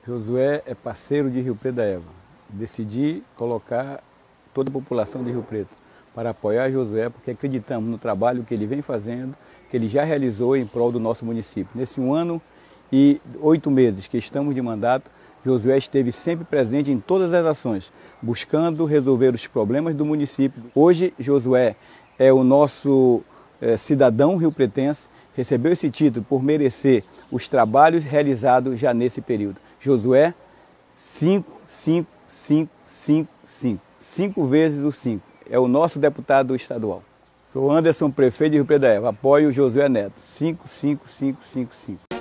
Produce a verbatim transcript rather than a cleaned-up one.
Josué é parceiro de Rio Preto da Eva. Decidi colocar toda a população de Rio Preto para apoiar Josué, porque acreditamos no trabalho que ele vem fazendo, que ele já realizou em prol do nosso município. Nesse um ano e oito meses que estamos de mandato, Josué esteve sempre presente em todas as ações, buscando resolver os problemas do município. Hoje, Josué é o nosso é, cidadão riopretense, recebeu esse título por merecer os trabalhos realizados já nesse período. Josué, cinco, cinco, cinco, cinco, cinco. Cinco vezes o cinco. É o nosso deputado estadual. Sou Anderson, prefeito de Rio Preto da Eva. Apoio Josué Neto. cinco, cinco, cinco, cinco, cinco.